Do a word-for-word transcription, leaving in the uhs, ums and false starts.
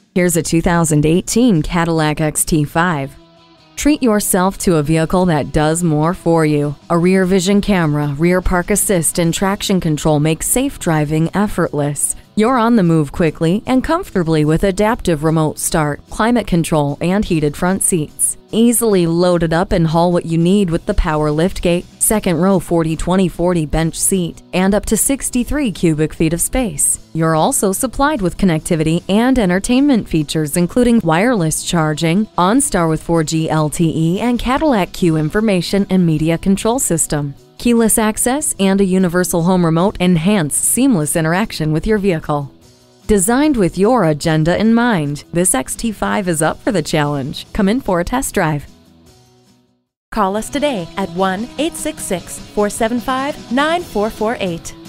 Here's a two thousand eighteen Cadillac X T five. Treat yourself to a vehicle that does more for you. A rear vision camera, rear park assist, and traction control make safe driving effortless. You're on the move quickly and comfortably with adaptive remote start, climate control, and heated front seats. Easily load it up and haul what you need with the power liftgate, second row forty twenty forty bench seat, and up to sixty-three cubic feet of space. You're also supplied with connectivity and entertainment features including wireless charging, OnStar with four G L T E, and Cadillac Q information and media control system. Keyless access and a universal home remote enhance seamless interaction with your vehicle. Designed with your agenda in mind, this X T five is up for the challenge. Come in for a test drive. Call us today at one eight six six, four seven five, nine four four eight.